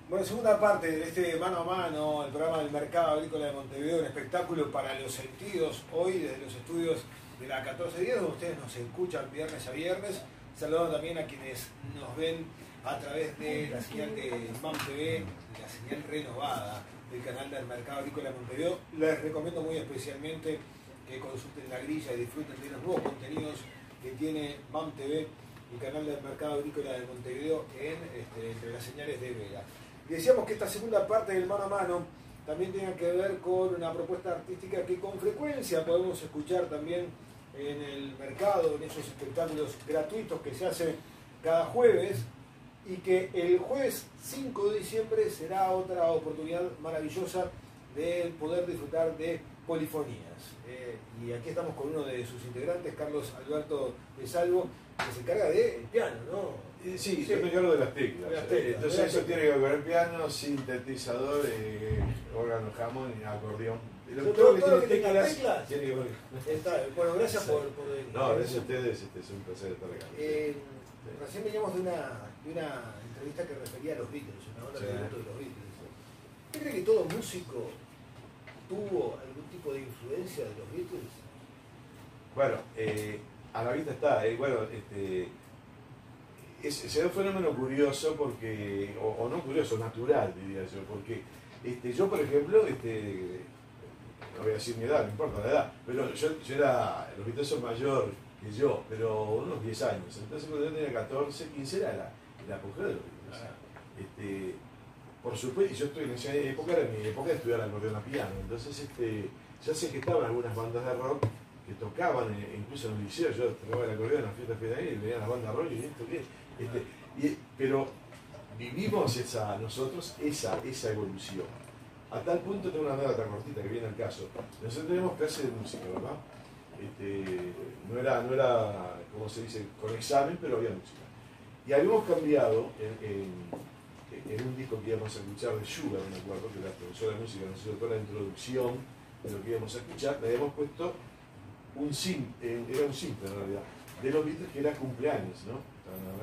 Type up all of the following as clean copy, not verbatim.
Bueno, segunda parte de este mano a mano, el programa del Mercado Agrícola de Montevideo, un espectáculo para los sentidos, hoy desde los estudios de la 1410, donde ustedes nos escuchan viernes a viernes. Saludando también a quienes nos ven a través de la señal de MAM TV, la señal renovada del canal del Mercado Agrícola de Montevideo. Les recomiendo muy especialmente que consulten la grilla y disfruten de los nuevos contenidos que tiene MAM TV, el canal del Mercado Agrícola de Montevideo, entre las señales de Vega. Y decíamos que esta segunda parte del mano a mano también tiene que ver con una propuesta artística que con frecuencia podemos escuchar también en el mercado, en esos espectáculos gratuitos que se hacen cada jueves, y que el jueves 5 de diciembre será otra oportunidad maravillosa de poder disfrutar de polifonías. Y aquí estamos con uno de sus integrantes, Carlos Alberto de Salvo, que se encarga del piano, ¿no? Sí, yo me encargo de las teclas. Entonces eso tiene que ver con el piano, sintetizador, órgano Hammond y acordeón. Todo lo que tenga teclas tiene que ver. Bueno, gracias por venir. No, gracias a ustedes, es un placer estar acá. Recién veníamos de una entrevista que refería a los Beatles, una onda de los Beatles. ¿Usted cree que todo músico tuvo algún tipo de influencia de los Beatles? Bueno, a la vista está. Es un fenómeno curioso porque, o no curioso, natural, diría yo, porque yo, por ejemplo, no voy a decir mi edad, no importa la edad, pero yo era, los Beatles son mayor que yo, pero unos 10 años. Entonces cuando yo tenía 14, 15 era el apogeo de los Beatles. Por supuesto, y yo estoy en esa época, era mi época de estudiar acordeón a piano. Entonces ya sé que estaban algunas bandas de rock que tocaban, incluso en el liceo, yo tocaba el acordeón en las fiestas federales y venían las bandas de rock y esto qué. Pero vivimos nosotros esa evolución. A tal punto, tengo una anécdota cortita que viene al caso. Nosotros tenemos clase de música, ¿verdad? No era, como se dice, con examen, pero había música. Y habíamos cambiado en un disco que íbamos a escuchar de Sugar, me acuerdo, que la profesora de música nos hizo toda la introducción de lo que íbamos a escuchar. Le habíamos puesto era un simple en realidad, de los Beatles, que era cumpleaños, ¿no?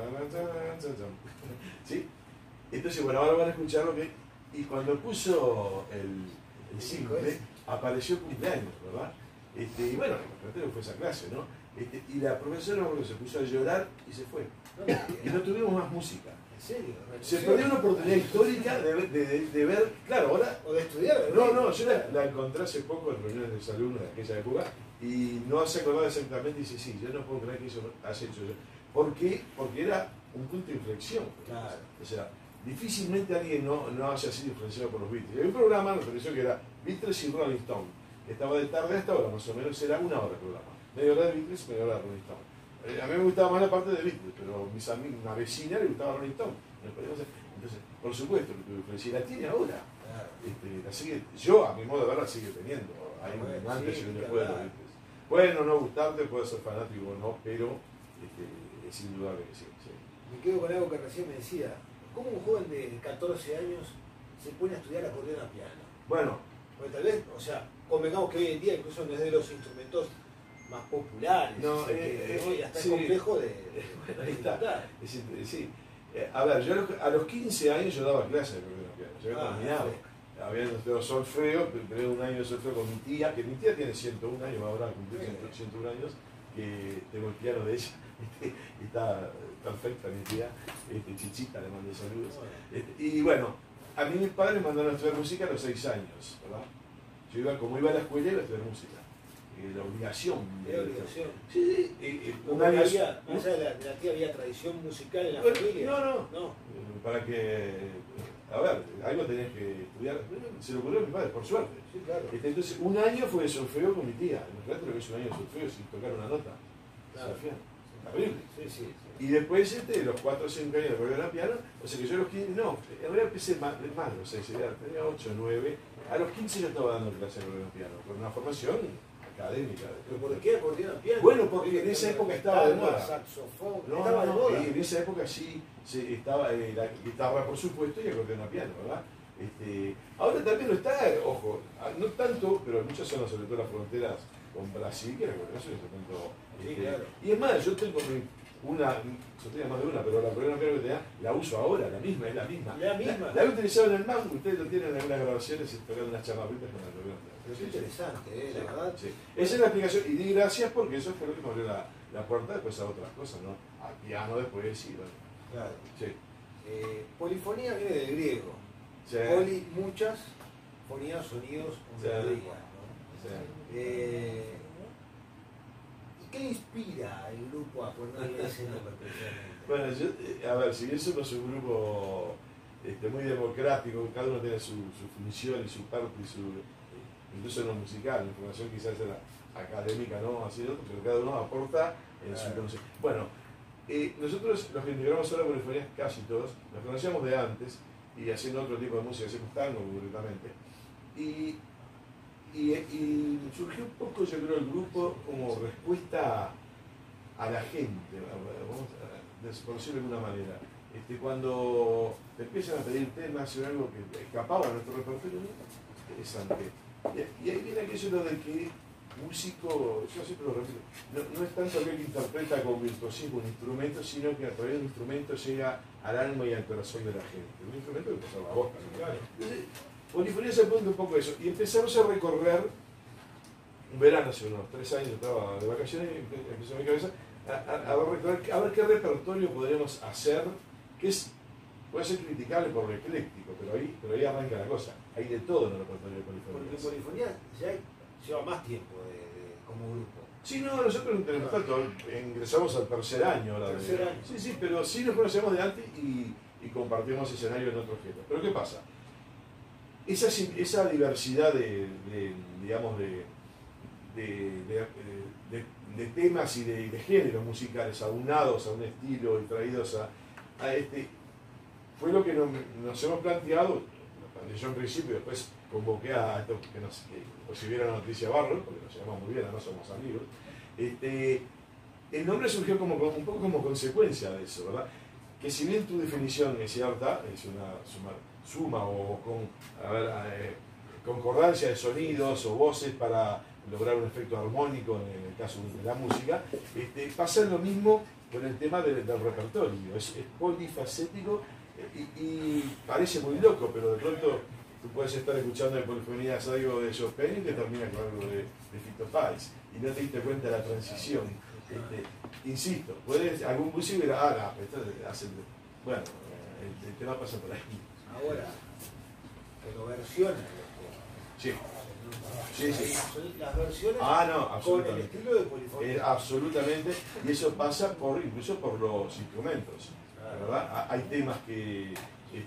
¿Sí? Entonces, bueno, ahora van a escuchar lo que... Y cuando puso el simple, apareció cumpleaños, ¿verdad? Y bueno, lo fue esa clase, ¿no? Y la profesora se puso a llorar y se fue. Y no tuvimos más música. ¿En serio? Se perdió una oportunidad histórica de ver, claro, ahora... O de estudiar. No, yo la encontré hace poco en reuniones de exalumnos de aquella época y no se acordaba exactamente y dice, sí, yo no puedo creer que eso has hecho yo. ¿Por qué? Porque era un punto de inflexión. Claro. O sea, difícilmente alguien no haya sido influenciado por los Beatles. Hay un programa, me pareció que era Beatles y Rolling Stone. Estaba de tarde hasta ahora, más o menos, era una hora el programa. Media hora de Beatles, media hora de Rolling Stone. A mí me gustaba más la parte de Beatles, pero a una vecina le gustaba Rolling Stone. Entonces, por supuesto, que tuvo influencia. Y la tiene ahora. Claro. La sigue, yo, a mi modo de ver, la sigue teniendo. Hay un antes y un después de los Beatles. Puede no gustarte, puede ser fanático o no, pero es indudable que sí. Me quedo con algo que recién me decía. ¿Cómo un joven de 14 años se pone a estudiar acordeón a piano? Bueno. Porque tal vez, o sea, convengamos que hoy en día incluso no es de los instrumentos más populares. No, y hasta sí, es complejo de ahí está. disfrutar. Sí. A ver, yo a los 15 años yo daba clases de acordeón a piano. Yo había terminado. Había estudiado solfeo, primero un año de solfeo con mi tía, que mi tía tiene 101 años, ahora cumple 101 años, que tengo el piano de ella, y está perfecta mi tía, Chichita, le mando saludos. Y bueno, a mí mis padres me mandaron a estudiar música a los 6 años, ¿verdad? Yo como iba a la escuela, iba a estudiar música. La obligación. ¿Era obligación? Sí, un año. Más allá de la tía, había tradición musical en la familia. No. Para que, a ver, algo tenés que estudiar. Se lo ocurrió a mi padre, por suerte. Sí, claro. Entonces, un año fue de solfeo con mi tía. Imagínate lo que es un año de solfeo sin tocar una nota. Claro. Terrible. Sí. Y después, los 4 o 5 años de acordeón a piano, o sea que yo a los 15, no, en realidad empecé más, o sea, tenía 8 o 9. A los 15 yo estaba dando clases de acordeón a piano, con una formación académica. ¿Pero por qué acordeón a piano? Bueno, porque en esa época estaba de moda. Saxofón, estaba de moda. Y en esa época sí estaba la guitarra, por supuesto, y acordeón a piano, ¿verdad? Ahora también no está, ojo, no tanto, pero en muchas zonas, sobre todo las fronteras con Brasil, que el acordeón es un instrumento. Sí, claro. Y es más, yo tengo yo tenía más de una, pero la primera que tenía, la uso ahora, la misma, es la misma. La misma. La he utilizado en el Mac, ustedes lo tienen en algunas grabaciones, tocando unas chamarritas con el acordeón. Pero qué interesante, la verdad. Sí. Esa es la explicación, y di gracias porque eso fue lo que me abrió la puerta después a otras cosas, ¿no? Al piano después, sí, bueno. Claro. Sí. Polifonía viene del griego. Sí. Poli, muchas, fonía, sonidos, Sí. melodías, ¿no? Sí. ¿Y qué inspira al grupo a ponerle ese nombre precisamente? Bueno, a ver, si bien somos un grupo muy democrático, cada uno tiene su función y su parte y incluso en lo musical, la información quizás era académica, ¿no? Así, ¿no? Pero cada uno aporta en su conocimiento. Bueno, nosotros los que integramos ahora Polifonía, casi todos, nos conocíamos de antes y haciendo otro tipo de música, hacemos tango concretamente. Y surgió un poco, yo creo, el grupo como respuesta a la gente, por decirlo de alguna manera. Cuando te empiezan a pedir temas o algo que escapaba a nuestro repertorio, interesante. Y ahí viene aquello de que músico, yo siempre lo repito, no es tanto aquel que interpreta con virtuosismo un instrumento, sino que a través de un instrumento llega al alma y al corazón de la gente. Un instrumento que pasa la voz también. Claro. Entonces, Polifonía se apunta un poco a eso. Y empezamos a recorrer, un verano hace unos 3 años, estaba de vacaciones y empezó en mi cabeza a ver qué repertorio podríamos hacer, que puede ser criticable por lo ecléctico, pero ahí arranca la cosa. Hay de todo en el repertorio de Polifonía. Porque Polifonía ya lleva más tiempo como grupo. Sí, no, nosotros no tenemos tanto, ingresamos al tercer año ahora. Sí, sí, pero sí nos conocemos de antes y compartimos escenario en otros géneros. Pero ¿qué pasa? Esa diversidad de temas y de géneros musicales aunados a un estilo y traídos a fue lo que nos hemos planteado. Yo en principio después convoqué a estos que recibieron la noticia Barro, porque nos llevamos muy bien, además somos amigos. El nombre surgió un poco como consecuencia de eso, ¿verdad? Que si bien tu definición es cierta, es una suma o concordancia de sonidos o voces para lograr un efecto armónico en el caso de la música, pasa lo mismo con el tema del repertorio. Es polifacético y parece muy loco, pero de pronto tú puedes estar escuchando de polifonías algo de Chopin y te termina con algo de Fito Páez y no te diste cuenta de la transición. Insisto, algún músico dirá, bueno, el tema pasa por ahí. Ahora, pero versiones. Sí. Sí, sí. Las versiones con el estilo de polifonía. Absolutamente, y eso pasa incluso por los instrumentos, ¿verdad? Hay temas que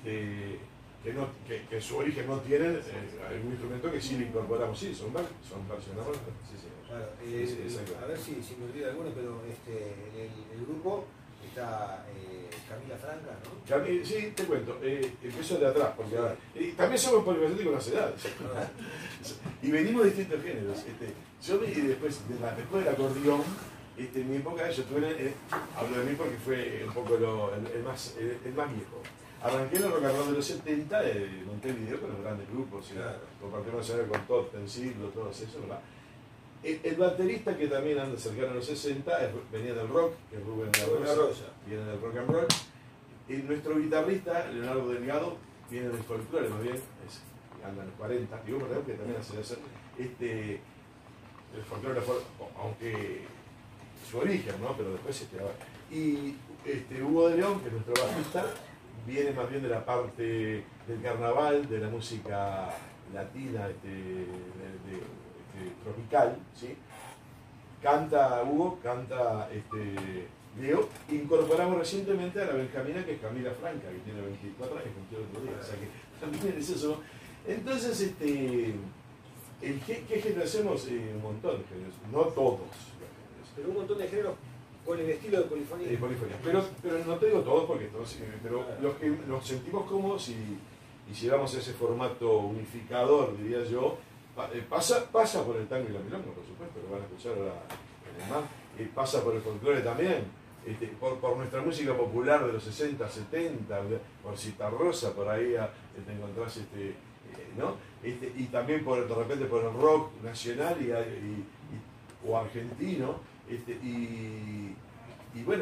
su origen no tienen algún instrumento que sí le incorporamos, sí, son versionados. Sí, sí. Claro, a ver si me olvida alguno, pero el grupo está Camila Franca, ¿no? Sí, te cuento, empiezo de atrás, porque también somos polifacéticos con las edades. Y venimos de distintos géneros. Yo después del acordeón, en mi época, yo tuve, hablo de mí porque fue un poco el más viejo. Arranqué en el rock and roll de los 70, monté video con los grandes grupos, claro. Compartimos con Todd, Pensillo, todos esos, ¿verdad? El baterista que también anda cercano a los 60 venía del rock, que es Rubén La Rosa, viene del rock and roll. Y nuestro guitarrista, Leonardo Delgado, viene del folclore, más bien, anda en los 40, digo, ¿verdad? Que también hace eso. El folclore, aunque su origen, ¿no? Pero después y Hugo de León, que es nuestro bajista, viene más bien de la parte del carnaval, de la música latina, tropical, ¿sí? Canta Hugo, canta Leo. Incorporamos recientemente a la benjamina, que es Camila Franca, que tiene 24 años, cumplió el otro día, o sea que también es eso. Entonces, ¿qué género hacemos? Un montón de géneros, no todos los géneros. Pero un montón de géneros con el estilo de polifonía. Pero no te digo todos, porque pero los que nos sentimos cómodos y llevamos ese formato unificador, diría yo, pasa por el tango y la milonga, por supuesto, lo van a escuchar ahora en el mar, pasa por el folclore también, por nuestra música popular de los 60, 70, por Citarrosa, por ahí te encontrás, ¿no? Y también de repente por el rock nacional o argentino, y y bueno,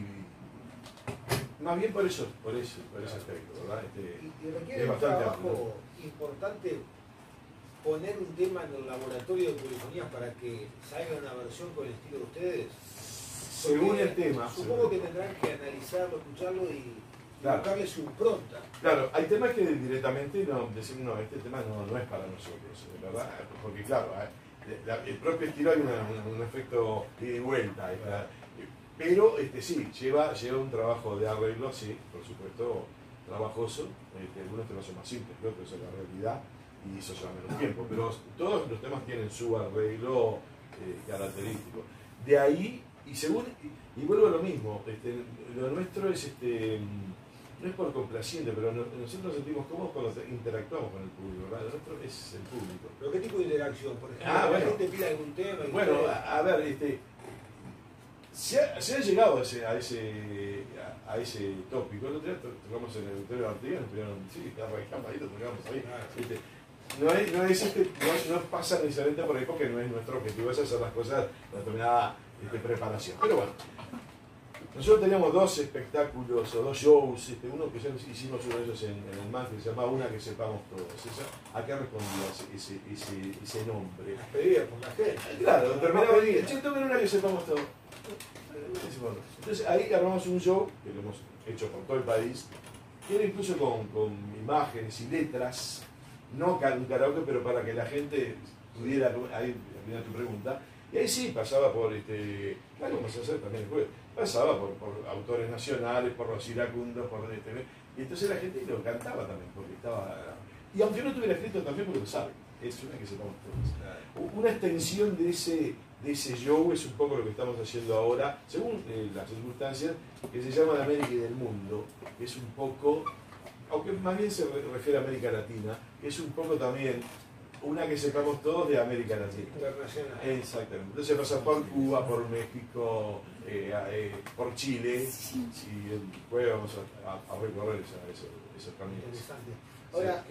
más bien por ese aspecto, ¿verdad? Y requiere un trabajo importante poner un tema en el laboratorio de polifonías para que salga una versión con el estilo de ustedes. Según el tema. Supongo que tendrán que analizarlo, escucharlo y buscarle su impronta. Claro, hay temas que directamente decimos, no, este tema no es para nosotros, ¿verdad? Porque claro, el propio estilo hay un efecto de vuelta. Pero sí, lleva un trabajo de arreglo, sí, por supuesto, trabajoso. Algunos temas son más simples que otros, es la realidad, y eso lleva menos tiempo. Pero todos los temas tienen su arreglo característico. De ahí, y vuelvo a lo mismo, lo nuestro es, no es por complaciente, pero nosotros nos sentimos cómodos cuando interactuamos con el público, ¿verdad? Lo nuestro es el público. ¿Pero qué tipo de interacción? Por ejemplo, bueno, la gente pide algún tema. Bueno, a ver, se ha llegado a ese tópico. El otro día tocamos en el Auditorio de Artigas, nos pidieron, sí, arrancamos ahí, lo tocamos ahí. No pasa necesariamente por ahí porque no es nuestro objetivo, es hacer las cosas con determinada preparación. Pero bueno, nosotros teníamos 2 espectáculos o 2 shows, uno que ya hicimos uno de ellos en el MAN, que se llamaba Una que sepamos todos. ¿A qué respondía ese nombre? Las pedidas por la gente. Claro, terminaba el día, tomen una que sepamos todos. Entonces ahí armamos un show que lo hemos hecho por todo el país, que era incluso con imágenes y letras, no un karaoke, pero para que la gente pudiera, ahí viene tu pregunta, y ahí sí pasaba por, claro, vamos a hacer también el jueves, pasaba por autores nacionales, por los iracundos, y entonces la gente lo cantaba también, porque estaba, y aunque no tuviera escrito también porque lo sabe, es una que sepamos todos. Una extensión de ese show es un poco lo que estamos haciendo ahora, según las circunstancias, que se llama de América y del Mundo, que es un poco, aunque más bien se refiere a América Latina, es un poco también una que sepamos todos de América Latina. Internacional. Exactamente. Entonces pasa por Cuba, por México, por Chile, y después vamos a recorrer esos caminos. Interesante. Ahora,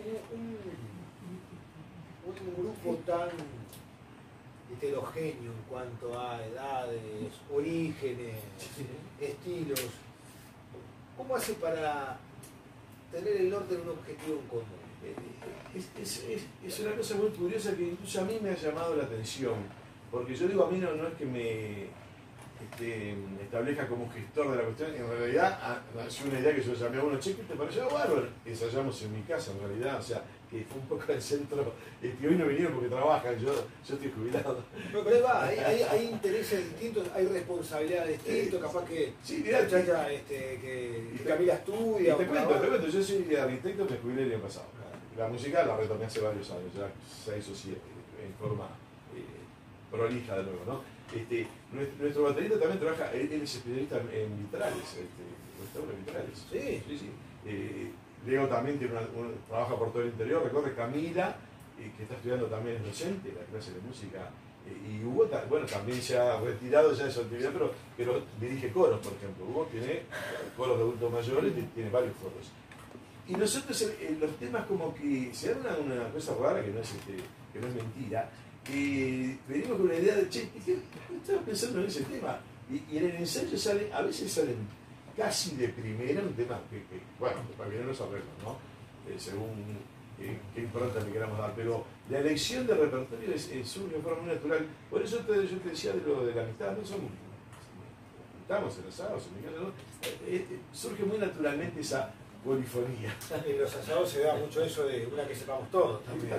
un grupo tan heterogéneo en cuanto a edades, orígenes, estilos, ¿cómo hace para tener el norte en un objetivo en común? Es una cosa muy curiosa que incluso a mí me ha llamado la atención, porque yo digo, a mí no es que me establezca como gestor de la cuestión, en realidad es una idea que yo llamé a uno, che, ¿qué te pareció? Bárbaro, ensayamos en mi casa en realidad, o sea, que fue un poco el centro, hoy no vinieron porque trabajan, yo estoy jubilado. No, pero ahí va, hay intereses distintos, hay responsabilidades distintas, capaz que sí, mirá, muchacha que Camila estudia. Te cuento, yo soy arquitecto, me jubilé el año pasado. La música la retomé hace varios años, ya 6 o 7, en forma prolija de nuevo, ¿no? Nuestro baterista también trabaja, él es especialista en vitrales, restaura vitrales. Sí. Leo también trabaja por todo el interior, recorre Camila, que está estudiando también, es docente en la clase de música, y Hugo, bueno, también se ha retirado ya de su actividad, pero dirige coros, por ejemplo. Hugo tiene coros de adultos mayores, tiene varios coros. Y nosotros los temas como que se dan una cosa rara que no es mentira, venimos con una idea de, che, estaba pensando en ese tema, y en el ensayo a veces salen casi de primera un tema que bueno, para que no los arreglos, ¿no? Según qué impronta le queramos dar, pero la elección de repertorio surge de forma muy natural. Por eso yo te decía de lo de la amistad, no somos, estamos en asados, en mi casa, ¿no? Surge muy naturalmente esa polifonía. En los asados se da mucho eso de una que sepamos todos también.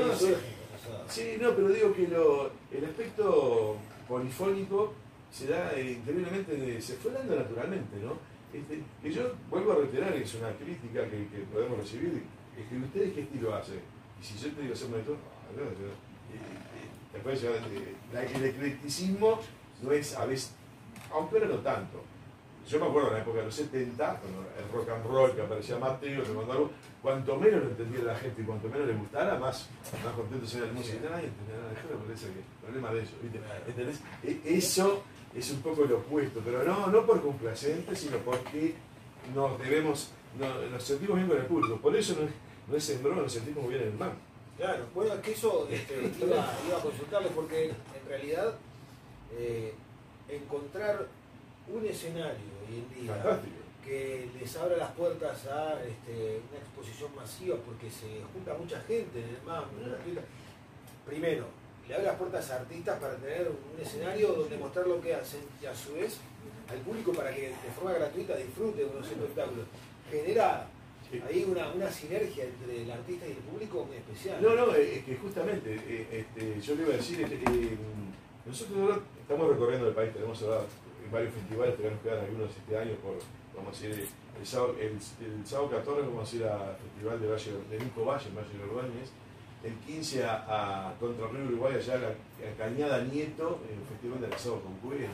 Pero digo que el aspecto polifónico se da increíblemente, se fue dando naturalmente, ¿no? Que yo vuelvo a reiterar, es una crítica que podemos recibir, es que ustedes qué estilo hacen. Y si yo te digo hacer esto, después el eclecticismo no es a veces, aunque ahora no tanto. Yo me acuerdo en la época de los 70, cuando el rock and roll que aparecía Mateo, que cuando algo, cuanto menos lo entendiera la gente y cuanto menos le gustara, más contento se veía el músico. Y nadie entendía nada, me parece que el problema de ellos, ¿viste? ¿Entendés? Eso es un poco lo opuesto, pero no por complaciente, sino porque nos sentimos bien con el público. Por eso no es en broma, nos sentimos muy bien en el MAN. Claro, bueno, es que eso iba a consultarles, porque en realidad encontrar un escenario hoy en día Fantástico. que les abra las puertas a una exposición masiva porque se junta mucha gente en el MAM, gratuita. Primero, le abre las puertas a artistas para tener un escenario donde mostrar lo que hacen y a su vez al público para que de forma gratuita disfrute de unos espectáculos. Genera ahí una sinergia entre el artista y el público muy especial. No, es que justamente, yo le iba a decir, nosotros ahora estamos recorriendo el país, tenemos ahora varios festivales, todavía nos quedan algunos este año, vamos a ir el sábado 14 vamos a ir al Festival de Nico Valle, en Valle de Ordóñez, el 15 a Contra Río Uruguay, allá a Cañada Nieto, en el Festival del Asado con Cueros,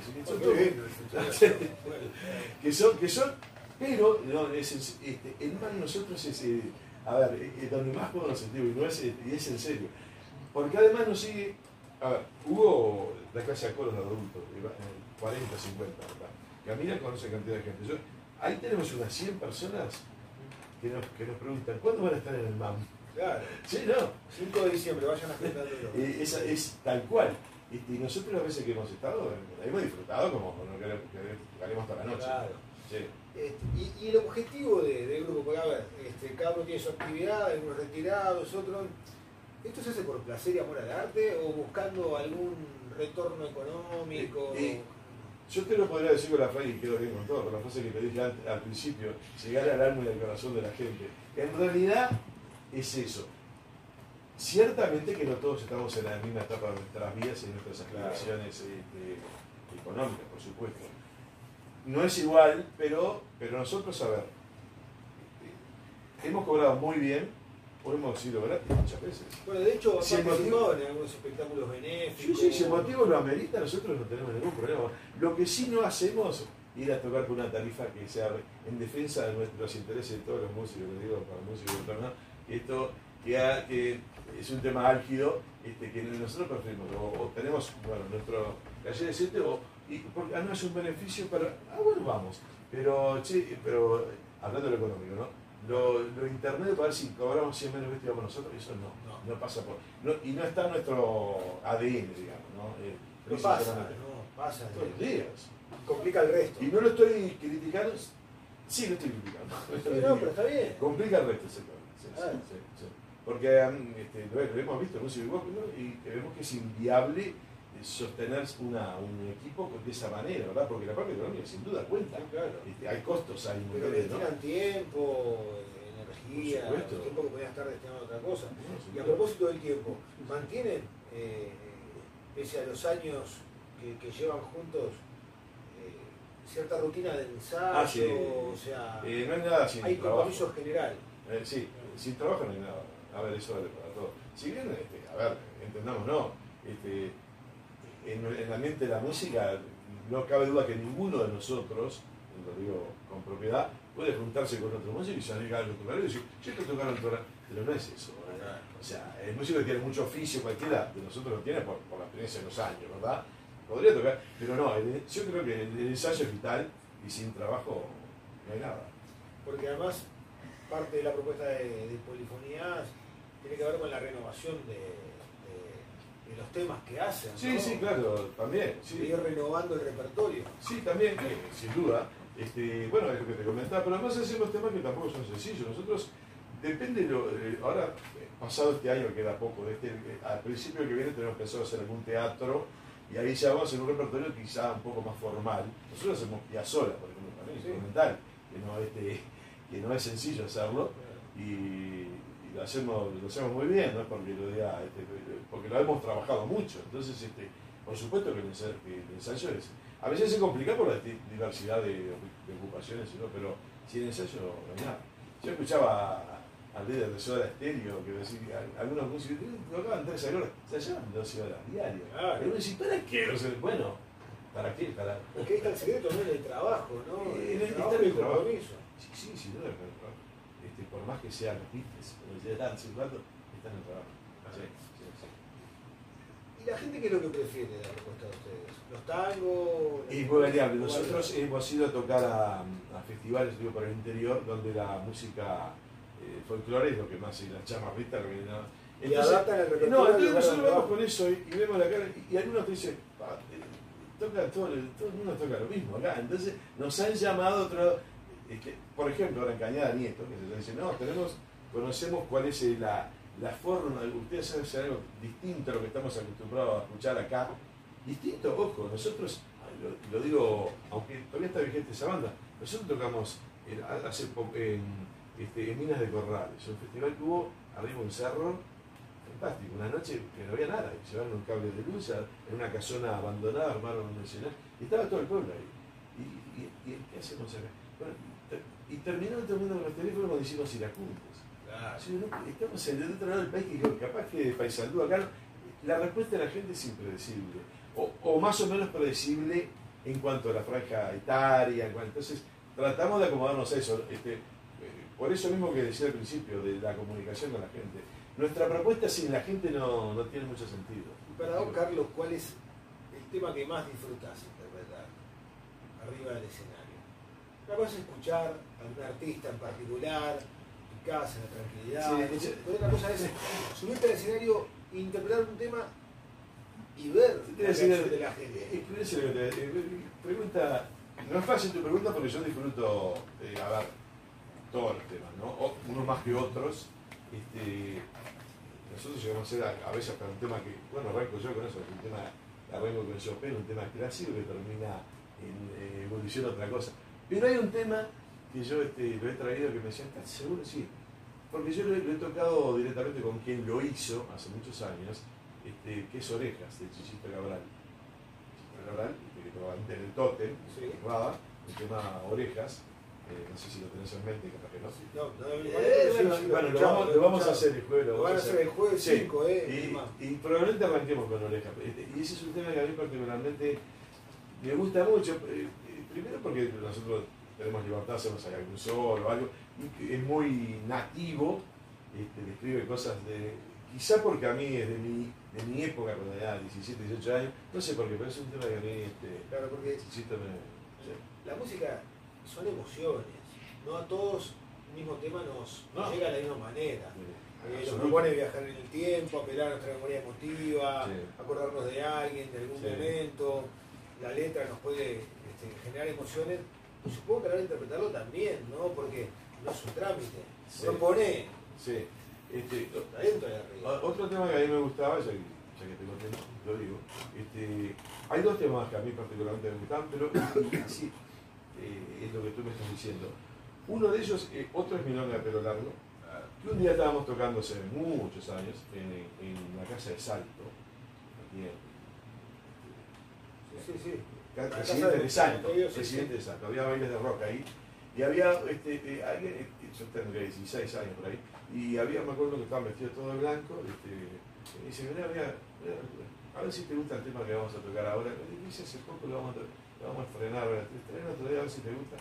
que son, pero no, el MAM nosotros es, a ver, donde más juego nos sentimos, y es en serio, porque además nos sigue, a ver, hubo la clase de acuerdos de adultos, 40, 50, ¿verdad? Camila conoce cantidad de gente. Ahí tenemos unas 100 personas que nos preguntan, ¿cuándo van a estar en el MAM? Claro. Sí, no. 5 de diciembre, vayan a agendándolo. Es tal cual. Y nosotros las veces que hemos estado, hemos disfrutado como que haremos toda la noche. Claro. Sí. Y el objetivo del grupo, porque a ver, cada uno tiene su actividad, algunos retirados, otros. ¿Esto se hace por placer y amor al arte o buscando algún retorno económico? Yo te lo podría decir con la frase, y quedo bien con todo, con la frase que te dije al principio, llegar al alma y al corazón de la gente. En realidad es eso. Ciertamente que no todos estamos en la misma etapa de nuestras vidas y en nuestras aspiraciones económicas, por supuesto. No es igual, pero nosotros, a ver, hemos cobrado muy bien, o hemos sido gratis muchas veces. Bueno, de hecho, si han participado en algunos espectáculos benéficos. Sí, si el motivo lo amerita, nosotros no tenemos ningún problema. Lo que sí no hacemos es ir a tocar con una tarifa que sea en defensa de nuestros intereses de todos los músicos, les digo, para músicos de torneo, que es un tema álgido, que nosotros preferimos, o tenemos, bueno, nuestro calle de 7, porque no es un beneficio para, bueno, vamos, pero hablando de lo económico, ¿no? Lo intermedio para ver si cobramos 100 menos que vamos nosotros, eso no pasa por. Y no está en nuestro ADN, digamos, ¿no? No pasa. Todos los días. Complica el resto. Y no lo estoy criticando, sí lo estoy criticando. No, pero está bien. Complica el resto, sí. Porque lo hemos visto en música y vemos que es inviable sostener un equipo de esa manera, ¿verdad? Porque la parte económica sin duda cuenta. Sí, claro. Hay costos ahí. Pero le tiran tiempo, energía, tiempo que podía estar destinado a otra cosa. Y a propósito del tiempo, ¿mantienen, pese a los años que llevan juntos, cierta rutina de ensayo? Sí. O sea, no hay nada sin hay trabajo. compromiso general. Sí, sin trabajo no hay nada. A ver, eso vale para todo. Si bien, a ver, entendamos, no. En la mente de la música, no cabe duda que ninguno de nosotros, lo digo con propiedad, puede juntarse con otro músico y salir a tocar y decir, yo quiero tocar un tocar, pero no es eso. ¿verdad? O sea, el músico que tiene mucho oficio, cualquiera de nosotros lo tiene por la experiencia de los años, ¿verdad? Podría tocar, pero no, yo creo que el ensayo es vital y sin trabajo no hay nada. Porque además, parte de la propuesta de Polifonías tiene que ver con la renovación de los temas que hacen. Sí, ¿no? sí, claro, también. Sí. Ir renovando el repertorio. Sí, también, sin duda. Bueno, es lo que te comentaba, pero además hacemos temas que tampoco son sencillos. Nosotros, depende ahora, pasado este año queda poco, al principio que viene tenemos pensado hacer algún teatro y ahí ya vamos a hacer un repertorio quizá un poco más formal. Nosotros hacemos Piazzolla, por ejemplo, también instrumental, que no es sencillo hacerlo y lo hacemos muy bien, no es porque lo diga, porque lo hemos trabajado mucho. Entonces, por supuesto que el ensayo es. A veces se complica por la diversidad de ocupaciones, pero sin ensayo no hay nada. Yo escuchaba al líder de Soda Stereo que decía, algunos músicos tocaban 3 horas, se llevan 12 horas diarias. Y uno dice, ¿para qué? Bueno, ¿para qué? Porque ahí está el secreto, no en el trabajo, ¿no? El trabajo. Sí, sin duda que el trabajo. Por más que sean los Beatles, como decía Dan Silvato, están en el trabajo. Sí. ¿Y la gente qué es lo que prefiere de la propuesta de ustedes? ¿Los tangos? Es muy variable. Nosotros hemos ido a tocar a festivales por el interior donde la música folclore es lo que más, y la chamarrita, lo que y adaptan el repertorio. No, entonces nosotros vamos con eso y vemos la cara y algunos te dicen, todo el mundo toca lo mismo acá. Entonces nos han llamado otro, por ejemplo, ahora en Cañada Nieto, que se dice, no, conocemos cuál es la forma, ustedes saben hacer algo distinto a lo que estamos acostumbrados a escuchar acá. Distinto, ojo, nosotros, lo digo, aunque todavía está vigente esa banda, nosotros tocamos hace poco en Minas de Corrales, un festival que hubo arriba de un cerro, fantástico, una noche que no había nada, llevaron un cable de luz en una casona abandonada, armaron un escenario, y estaba todo el pueblo ahí. ¿Y qué hacemos acá? Bueno, y terminaron tomando los teléfonos cuando hicimos iracundos. Claro. Estamos en el otro lado del país, que capaz que de Paysandú acá, la respuesta de la gente es impredecible, o más o menos predecible en cuanto a la franja etaria, entonces tratamos de acomodarnos a eso. Por eso mismo que decía al principio, de la comunicación con la gente. Nuestra propuesta sin la gente no tiene mucho sentido. Y para vos, Carlos, ¿cuál es el tema que más disfrutás interpretar arriba del escenario? Una cosa es escuchar a un artista en particular, en tu casa, en la tranquilidad. Sí, otra cosa es subirte al escenario e interpretar un tema y ver la reacción de la gente. Pregunta, no es fácil tu pregunta porque yo disfruto todos los temas, ¿no? Unos más que otros. Nosotros llegamos a hacer a veces para un tema que, bueno, arranco yo con eso, un tema, arranco con Chopin, un tema clásico que termina en evolución a otra cosa. Pero hay un tema que yo lo he traído que me decían, ¿estás seguro? Sí. Porque yo lo he tocado directamente con quien lo hizo hace muchos años, que es Orejas, de Chichito Cabral. Chichito Cabral, que probablemente en el Tótem, sí, el tema Orejas. No sé si lo tenés en mente, capaz que no. Bueno, lo vamos a hacer el jueves. Lo van a hacer el jueves 5, y probablemente arranquemos con Orejas. Y ese es un tema que a mí particularmente me gusta mucho. Primero porque nosotros tenemos libertad, hacemos algún solo o algo. Y es muy nativo, describe cosas quizá porque a mí es de mi época, cuando tenía 17, 18 años, no sé por qué, pero es un tema que a mí claro, porque la música son emociones, no a todos el mismo tema nos llega de la misma manera. Nos propone viajar en el tiempo, apelar a nuestra memoria emotiva, acordarnos de alguien, de algún momento. La letra nos puede generar emociones, y supongo que a la hora de interpretarlo también, ¿no? Porque no es un trámite, propone. Sí. Adentro y arriba. Otro tema que a mí me gustaba, ya que tengo tiempo, lo digo, hay dos temas que a mí particularmente me gustaban, pero así es lo que tú me estás diciendo. Uno de ellos, otro es Milonga de Pelo Largo, que un día estábamos tocando hace muchos años en la casa de Salto, aquí Presidente de Salto, Presidente de Salto, había bailes de rock ahí, y había alguien, yo tendría 16 años por ahí, y había, me acuerdo que estaban vestidos todo de blanco, y dice, mira, a ver si te gusta el tema que vamos a tocar ahora. Y dice, hace poco lo vamos a estrenar, otro día a ver si te gusta.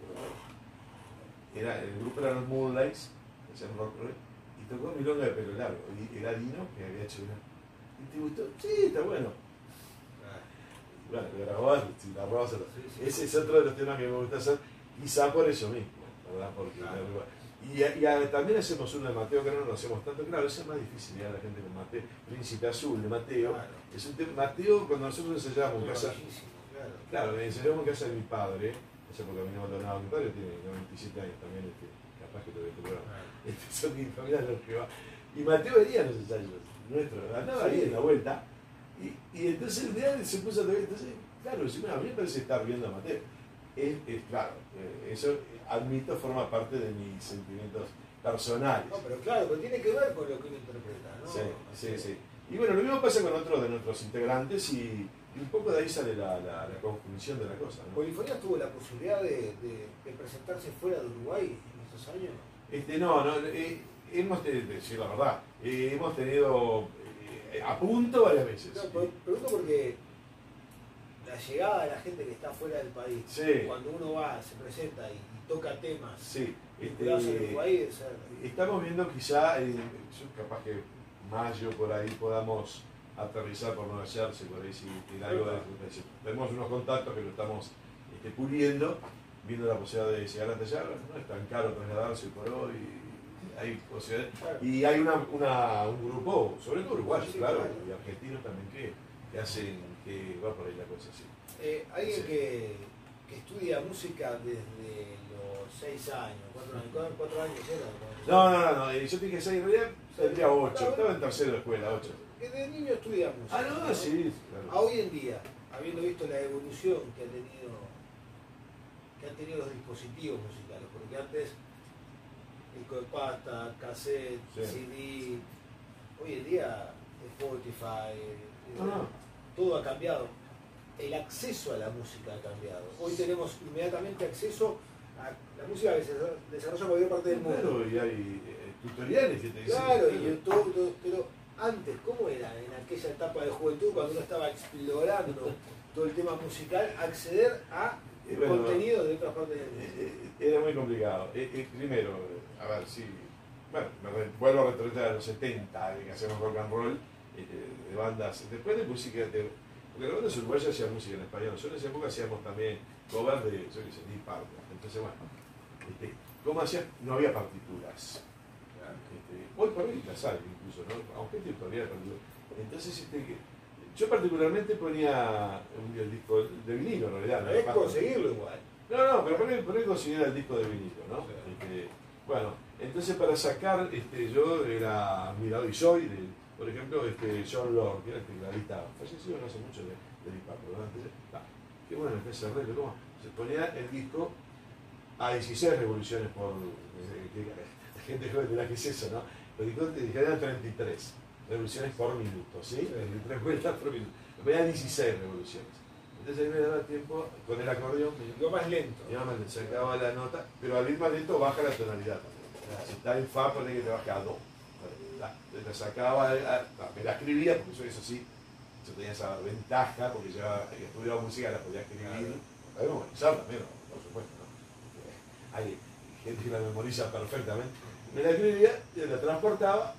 El grupo era los Moonlights, hacían rock, y tocó Milonga de Pelo Largo, y era Dino, que había hecho una. ¿Y te gustó? Sí, está bueno. Bueno, lo grabás, si la robas, ese es otro de los temas que me gusta hacer, quizá por eso mismo, ¿verdad? Porque también hacemos uno de Mateo, que no lo hacemos tanto, claro, eso es más difícil, ya la gente con Mateo, Príncipe Azul de Mateo, es un tema, Mateo, cuando nosotros ensayábamos en casa, ensayábamos en casa de mi padre, esa porque a mí no me abandonaba mi padre, tiene 97 años también, capaz que todavía te programa, son mi familia los que va, y Mateo venía a los ensayos nuestros, andaba ahí en la vuelta, y entonces el día se puso a tocar, entonces, claro, a mí me parece estar viendo a Mateo. Claro, eso admito forma parte de mis sentimientos personales. No, pero claro, pero tiene que ver con lo que uno interpreta, ¿no? Sí. Y bueno, lo mismo pasa con otros de nuestros integrantes y un poco de ahí sale la conjunción de la cosa, ¿no? ¿Polifonía tuvo la posibilidad de presentarse fuera de Uruguay en estos años? Hemos tenido, decir la verdad, hemos tenido a punto varias veces. No, pregunto porque la llegada de la gente que está fuera del país, cuando uno va, se presenta y toca temas vinculados en Uruguay, estamos viendo quizá, capaz que mayo por ahí podamos aterrizar por Nueva Jersey, por ahí si tiene algo de tenemos unos contactos que lo estamos puliendo, viendo la posibilidad de llegar hasta allá, no es tan caro trasladarse por hoy, hay posibilidades, y hay un grupo, sobre todo uruguayos, claro, y argentinos también que hacen, que va por ahí la cosa así. Alguien que estudia música desde los 6 años, 4 años era. No, yo dije 6, en realidad tendría 8, estaba en tercero de escuela, 8. Que de niño estudia música. No, sí. Claro. A hoy en día, habiendo visto la evolución que han tenido los dispositivos musicales, porque antes disco de pasta, cassette, CD, hoy en día Spotify, todo ha cambiado. El acceso a la música ha cambiado. Hoy tenemos inmediatamente acceso a la música que se desarrolla en cualquier parte del mundo. Claro, y hay tutoriales que te dicen. Claro, y YouTube, pero antes, ¿cómo era en aquella etapa de juventud cuando uno estaba explorando todo el tema musical, acceder a contenidos de otras partes del mundo? Era muy complicado. Primero, a ver, sí, bueno, vuelvo a retrotraer a los 70, que hacemos rock and roll, de bandas, después de música, porque las bandas uruguayas hacían música en español, nosotros en esa época hacíamos también covers de, yo qué sé, Deep Purple. Entonces, bueno, ¿cómo hacían? No había partituras. Hoy por hoy las hay incluso, ¿no? Aunque es tutorial, entonces yo particularmente ponía el disco de vinilo en realidad. No es conseguirlo igual. No, pero por ahí conseguir el disco de vinilo, ¿no? Sí. Bueno, entonces para sacar, yo era admirado y soy, por ejemplo, John Lord, que era el tecladista fallecido no hace mucho de Deep Purple, ¿no? Entonces, qué bueno, empecé a ver cómo se ponía el disco a 16 revoluciones por... la gente joven dirá que es eso, ¿no? Los discos eran 33 revoluciones por minuto, ¿sí? 33 vueltas por minuto. Ponía 16 revoluciones. Entonces ahí me daba tiempo con el acordeón. Yo más lento. Yo me sacaba la nota, pero al ir más lento baja la tonalidad también. Si está en Fa, pone que te baja a Do. Entonces la sacaba, me la escribía, porque eso sí, yo tenía esa ventaja, porque yo había estudiado música, la podía escribir. La había memorizado también, por supuesto, ¿no? Hay gente que la memoriza perfectamente. Me la escribía, la transportaba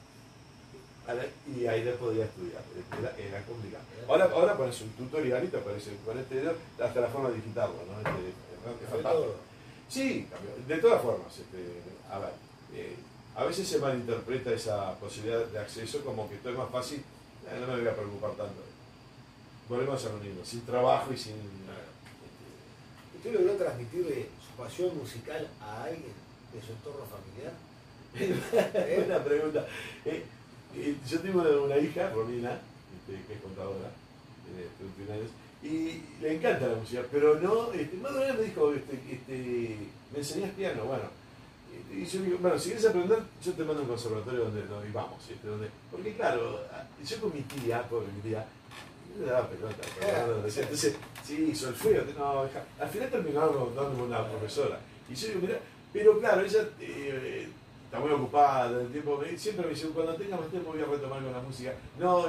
y ahí la podía estudiar. Era complicado. Ahora pones un tutorial y te aparece con hasta la forma de digitarlo, ¿no? Es fantástico. Sí, de todas formas. A ver, a veces se malinterpreta esa posibilidad de acceso como que todo es más fácil, no me voy a preocupar tanto. Volvemos a lo mismo, sin trabajo y sin... ¿Usted logró transmitirle su pasión musical a alguien de su entorno familiar? Buena pregunta. Yo tengo una hija, Romina, que es contadora, tiene 31 años, y le encanta la música, pero no, más de una vez me dijo, ¿me enseñás piano? Bueno, y yo digo, bueno, si quieres aprender, yo te mando a un conservatorio donde vamos, porque claro, yo con mi tía, no le daba pelota, entonces, sí, solfeo, no, al final terminamos dándome una profesora, y yo digo, mira, pero claro, ella está muy ocupada del tiempo, siempre me dice, cuando tenga más tiempo voy a retomar con la música. No,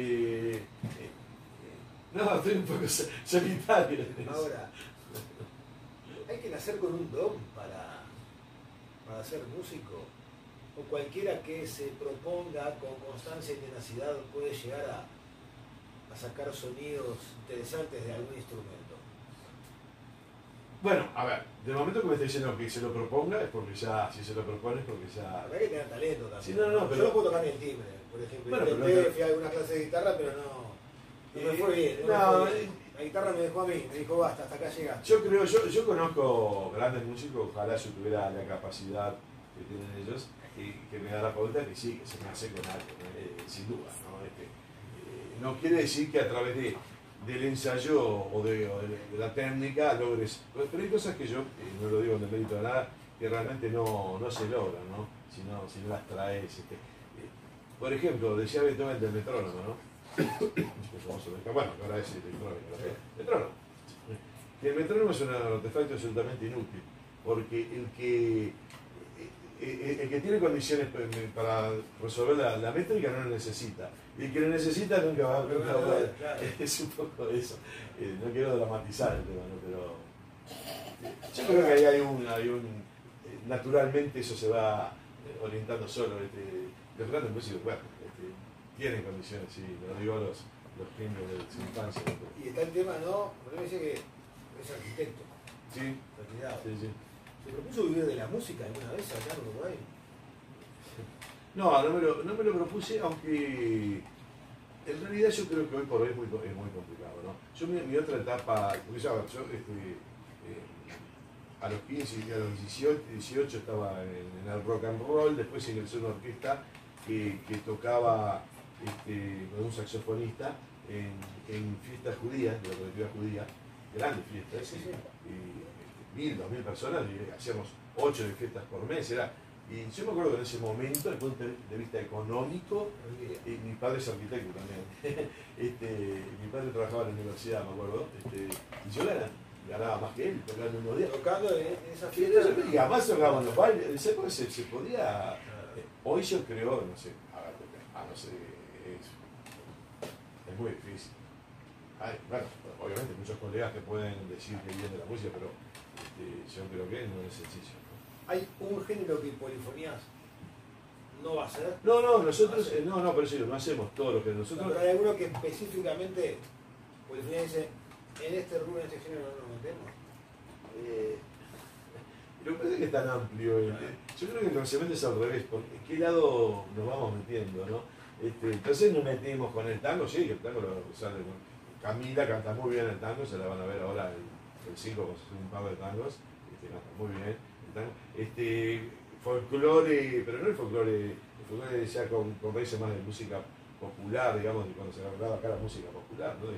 no, estoy un poco solitario. Ahora, hay que nacer con un don para ser músico, o cualquiera que se proponga con constancia y tenacidad puede llegar a sacar sonidos interesantes de algún instrumento. Bueno, a ver, de momento que me está diciendo que se lo proponga es porque ya, si se lo propone es porque ya... La verdad que tener talento también. Sí, no, pero... Yo no puedo tocar ni el timbre, por ejemplo. Bueno, fui a algunas clases de guitarra, pero no me fue bien. La guitarra me dejó a mí, me dijo basta, hasta acá llegaste. Yo conozco grandes músicos, ojalá yo tuviera la capacidad que tienen ellos, y que me da la pauta que sí, que se me hace con algo, sin duda, ¿no? No quiere decir que a través del ensayo o de la técnica logres, pero hay cosas que yo, no lo digo en el mérito de nada, que realmente no se logran, ¿no? Si no las traes. Por ejemplo, decía Beethoven del metrónomo, ¿no? Bueno, ahora es electrónico, metrónomo. Que el metrónomo es un artefacto absolutamente inútil, porque el que tiene condiciones para resolver la métrica no lo necesita. Y el que lo necesita nunca va a poder. Es un poco eso. No quiero dramatizar el tema, ¿no? Pero yo creo que ahí hay un naturalmente eso se va orientando solo. Los grandes músicos, bueno, tienen condiciones, sí, lo digo a los genios de su infancia. Y está el tema, ¿no? Porque me dice que es arquitecto. Sí. Retirado. Sí. ¿Se propuso vivir de la música alguna vez acá en Uruguay? No me lo propuse, aunque En realidad yo creo que hoy por hoy es muy complicado, ¿no? Yo mi otra etapa, porque ya, yo a los 15 y a los 18 estaba en el rock and roll, después ingresé en una orquesta que tocaba con un saxofonista en fiestas judías, de la comunidad judía, grandes fiestas, sí, sí. Y 1000, 2000 personas, y hacíamos 8 de fiestas por mes, y yo me acuerdo que en ese momento, desde el punto de vista económico, mi padre es arquitecto también, mi padre trabajaba en la universidad, me acuerdo, y yo ganaba más que él, tocando unos días. Tocando en esa fiesta. Y además tocaban los bailes, en esa época se podía. Hoy yo creo, no sé, no sé, es muy difícil. Bueno, obviamente muchos colegas que pueden decir que vienen de la música, pero yo creo que no es sencillo. ¿Hay un género que Polifonías no va a hacer? No, nosotros, no, pero sí, no hacemos todo lo que nosotros. Pero hay alguno que específicamente Polifonías dice, en este rubro, en este género no nos metemos. Lo que pasa es que es tan amplio. Yo creo que el conocimiento es al revés, porque ¿en qué lado nos vamos metiendo, no? Entonces nos metimos con el tango, sí, que el tango lo sale. Camila canta muy bien el tango, se la van a ver ahora el 5 con un par de tangos, canta muy bien el tango. Folclore, pero no el folclore ya con raíces más de música popular, digamos, de cuando se agarraba acá la música popular, ¿no?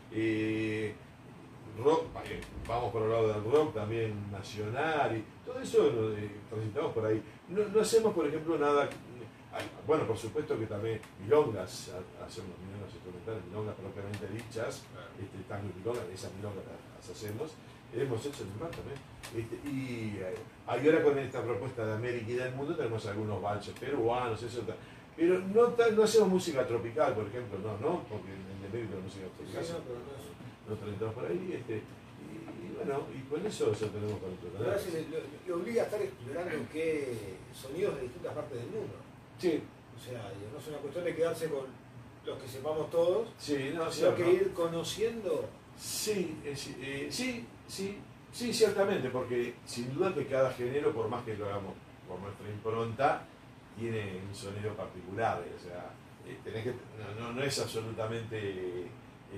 Rock, vamos por el lado del rock también nacional, y todo eso transitamos por ahí. No hacemos, por ejemplo, nada. Bueno, por supuesto que también milongas, hacemos milongas instrumentales, milongas propiamente dichas, tango y milongas, esas milongas las hacemos, hemos hecho en el mar también. Y ahora con esta propuesta de América y del mundo tenemos algunos valses peruanos, eso, pero no hacemos música tropical, por ejemplo, no, porque en América la música tropical no transitamos por ahí, y bueno, y con eso tenemos para entretener. Ahora le obliga a estar explorando qué sonidos de distintas partes del mundo. Sí. O sea, no es una cuestión de quedarse con los que sepamos todos, sí, sino que ir conociendo. Sí, ciertamente, porque sin duda que cada género, por más que lo hagamos por nuestra impronta, tiene un sonido particular, o sea, no es absolutamente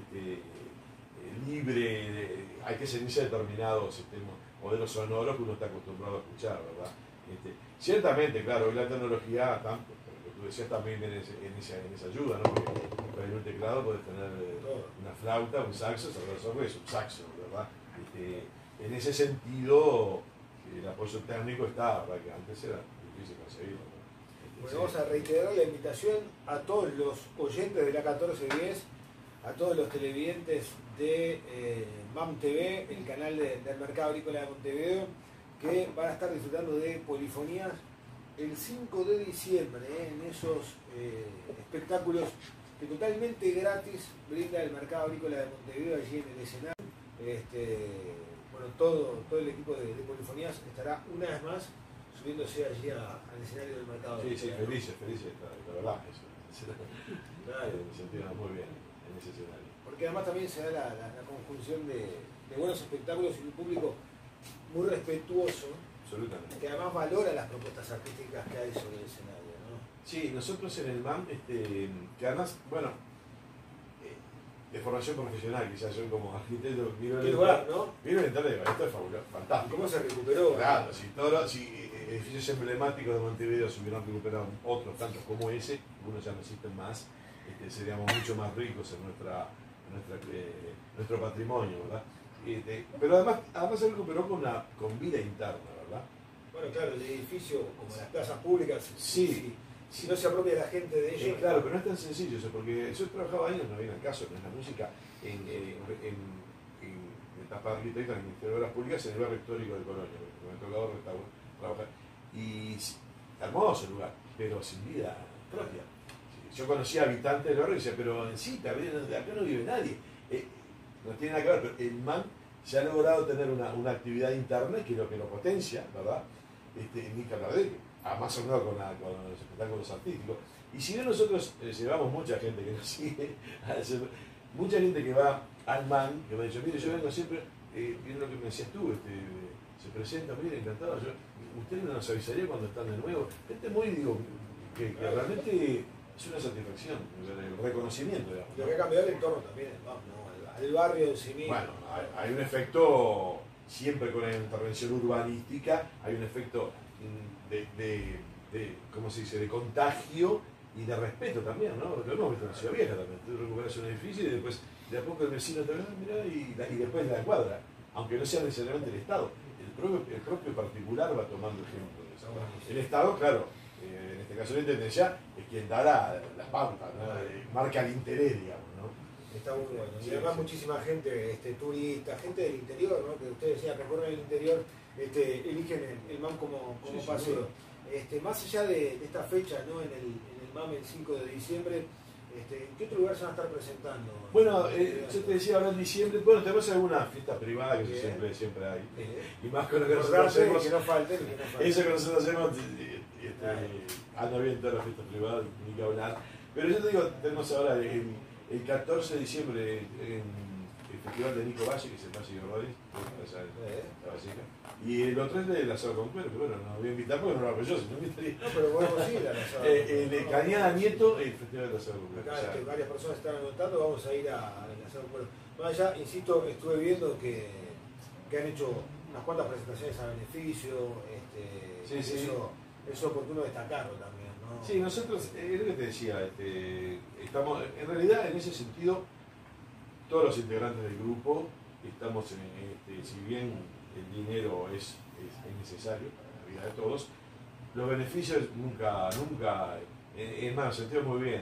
libre, hay que seguirse determinados modelos sonoros que uno está acostumbrado a escuchar, ¿verdad? Ciertamente, claro, hoy la tecnología, lo que tú decías también en esa ayuda, ¿no? Porque en un teclado puedes tener una flauta, un saxo, es un saxo, ¿verdad? En ese sentido, el apoyo técnico está, ¿verdad? Que antes era difícil conseguirlo, ¿no? Bueno, vamos a reiterar la invitación a todos los oyentes de la 1410, a todos los televidentes de MAM TV, el canal del Mercado Agrícola de Montevideo, que van a estar disfrutando de Polifonías el 5 de diciembre, en esos espectáculos que totalmente gratis brinda el Mercado Agrícola de Montevideo allí en el escenario. Bueno, todo el equipo de Polifonías estará una vez más subiéndose allí al escenario del Mercado Agrícola. Sí, felices, la verdad, claro. Me sentía muy bien en ese escenario. Porque además también se da la conjunción de buenos espectáculos y un público muy respetuoso, que además valora las propuestas artísticas que hay sobre el escenario, ¿no? Sí, nosotros en el MAM, que además, bueno, de formación profesional, quizás yo como arquitecto, miro el internet, esto es fabuloso, fantástico. ¿Cómo se recuperó? Claro, si edificios emblemáticos de Montevideo se hubieran recuperado otros tantos como ese, algunos ya no existen más, seríamos mucho más ricos en nuestro patrimonio, ¿verdad? Pero además se recuperó con vida interna, ¿verdad? Bueno, claro, el edificio, como las plazas públicas, sí. Si no se apropia la gente de ellos. Claro, pero no es tan sencillo eso, porque yo trabajaba años, no viene al caso, en la música, en etapa arquitecta, en el Ministerio de Obras Públicas, en el barrio histórico de Colonia, me ha tocado trabajar. Y hermoso el lugar, pero sin vida propia. Yo conocía habitantes del barrio y decía, pero en sí, acá no vive nadie. No tiene nada que ver, pero el MAN se ha logrado tener una actividad interna que lo potencia, ¿verdad? Ni que hablar de ello. Además sonado con los espectáculos artísticos. Y si bien nosotros llevamos mucha gente que nos sigue, mucha gente que va al MAN, que me ha dicho, mire, yo vengo siempre, viendo lo que me decías tú, se presenta, mire, encantado, usted no nos avisaría cuando están de nuevo. Gente muy, que realmente es una satisfacción, el reconocimiento, digamos. Lo que ha cambiado el entorno también, ¿no? Al barrio en sí mismo. Bueno, hay un efecto, siempre con la intervención urbanística, hay un efecto de ¿cómo se dice?, de contagio y de respeto también, ¿no? Porque lo hemos visto en la Ciudad Vieja también. Tú recuperas un edificio y después de a poco el vecino te mira y después la cuadra, aunque no sea necesariamente el Estado. El propio particular va tomando ejemplo de eso. El Estado, claro, en este caso la Intendencia es quien da la pauta, ¿no? Marca el interés, digamos, ¿no? Está muy bueno. Y Sí, además sí. muchísima gente, turista, gente del interior, ¿no? Que ustedes decían, recorren el interior, eligen el MAM como Sí, paseo. Más allá de esta fecha, ¿no? En el MAM el 5 de diciembre, ¿en qué otro lugar se van a estar presentando? Bueno, yo te decía ahora en diciembre, bueno, tenemos alguna fiesta privada que siempre hay. Y más con lo que nosotros hacemos. Que no falten, que no falten. Eso que nosotros hacemos, anda bien todas las fiestas privadas, ni que hablar. Pero yo te digo, tenemos ahora el 14 de diciembre en el Festival de Nico Valle, que es el Valle de Rodríguez, allá en la Valleca. Y el otro es del asado con cuero, que bueno, no voy a invitar porque no lo hago yo, si no invitaría. No, pero podemos ir al asado. De Cañada Nieto, el Festival del asado con cuero. Acá varias personas están anotando, vamos a ir al asado con cuero. Más allá, insisto, estuve viendo que han hecho unas cuantas presentaciones a beneficio, eso es oportuno destacarlo también, ¿no? Sí, nosotros, es lo que te decía, estamos, en realidad en ese sentido, todos los integrantes del grupo estamos si bien el dinero es necesario para la vida de todos, los beneficios nunca, es más, nos sentimos muy bien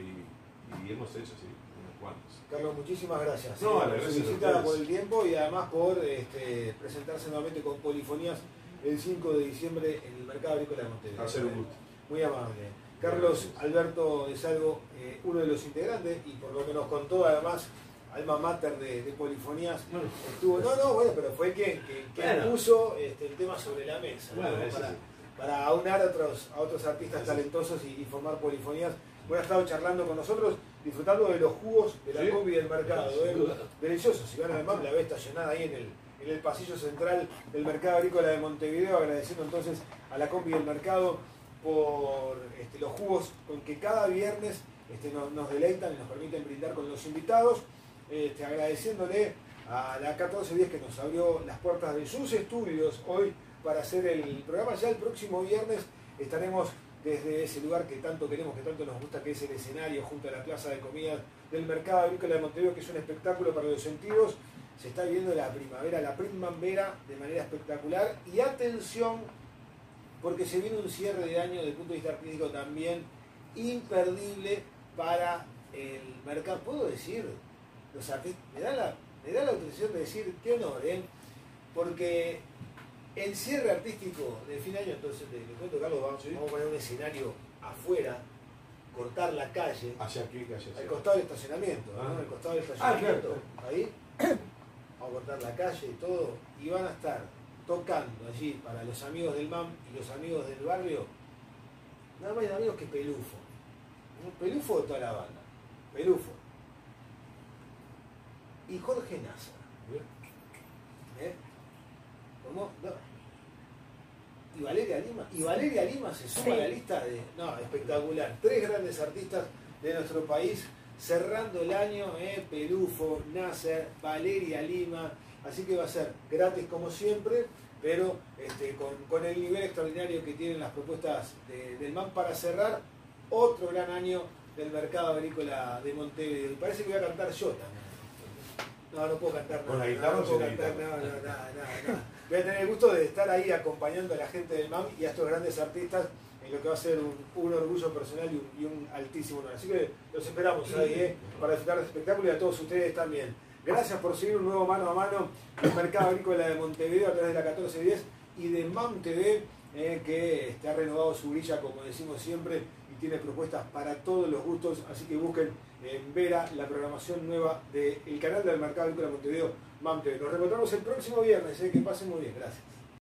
y hemos hecho, sí, unos cuantos. Carlos, muchísimas gracias. No, por gracias su a visita, ustedes. por el tiempo y además por presentarse nuevamente con Polifonías el 5 de diciembre en el Mercado Agrícola de Montevideo. Va a ser un gusto. Muy amable. Carlos Alberto de Salvo, uno de los integrantes y por lo que nos contó además, alma mater de Polifonías, estuvo, bueno, pero fue quien puso el tema sobre la mesa, bueno, ¿no? Para aunar a otros artistas talentosos y formar Polifonías. Bueno, ha estado charlando con nosotros, disfrutando de los jugos de la combi del mercado. Delicioso, si van al MAM, la ve estacionada ahí en el pasillo central del Mercado Agrícola de Montevideo, agradeciendo entonces a la combi del mercado por los jugos con que cada viernes nos deleitan y nos permiten brindar con los invitados, agradeciéndole a la 1410 que nos abrió las puertas de sus estudios hoy para hacer el programa. Ya el próximo viernes estaremos desde ese lugar que tanto queremos, que tanto nos gusta, que es el escenario junto a la plaza de comidas del Mercado Agrícola de Montevideo, que es un espectáculo para los sentidos. Se está viviendo la primavera, la primavera de manera espectacular. Y atención, porque se viene un cierre de año desde el punto de vista artístico también imperdible para el mercado. ¿Puedo decir? Los artistas, me da la autorización de decir qué honor, porque el cierre artístico de fin de año, entonces le cuento, Carlos, vamos a poner un escenario afuera, cortar la calle. ¿Hacia qué calle? Al costado del estacionamiento, ¿no? Al costado del estacionamiento, ahí, vamos a cortar la calle y todo, y van a estar tocando allí para los amigos del MAM y los amigos del barrio, nada más y nada menos que Pelufo. Pelufo de toda la banda, Pelufo. Y Jorge Nasa. ¿Cómo? No. Y Valeria Lima. Y Valeria Lima se suma a la lista de... No, espectacular. 3 grandes artistas de nuestro país cerrando el año, Pelufo, Nasser, Valeria Lima. Así que va a ser gratis como siempre, pero con el nivel extraordinario que tienen las propuestas del MAM para cerrar otro gran año del Mercado Agrícola de Montevideo. Y parece que voy a cantar yo también. No puedo cantar nada. ¿Con la guitarra no o puedo sin la cantar guitarra? nada. Voy a tener el gusto de estar ahí acompañando a la gente del MAM y a estos grandes artistas en lo que va a ser un orgullo personal y un altísimo honor. Así que los esperamos ahí para disfrutar del espectáculo y a todos ustedes también. Gracias por seguir un nuevo mano a mano del Mercado Agrícola de Montevideo a través de la 1410 y de MAM TV, que ha renovado su grilla, como decimos siempre, y tiene propuestas para todos los gustos. Así que busquen en Vera la programación nueva del canal del Mercado Agrícola de Montevideo, MAM TV. Nos reencontramos el próximo viernes. Que pasen muy bien. Gracias.